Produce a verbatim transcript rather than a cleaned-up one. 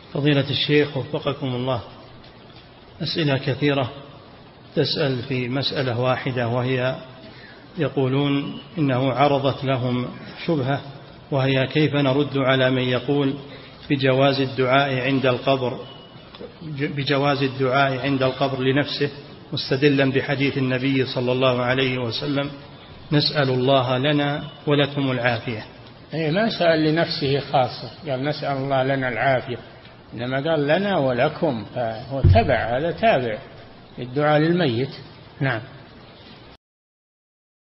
فضيلة الشيخ وفقكم الله، أسئلة كثيرة تسأل في مسألة واحدة، وهي يقولون إنه عرضت لهم شبهة، وهي كيف نرد على من يقول بجواز الدعاء عند القبر بجواز الدعاء عند القبر لنفسه، مستدلا بحديث النبي صلى الله عليه وسلم: نسأل الله لنا ولكم العافية. أي ما سأل لنفسه خاصة، قال نسأل الله لنا العافية، إنما قال لنا ولكم، فهو تبع، هذا تابع الدعاء للميت. نعم.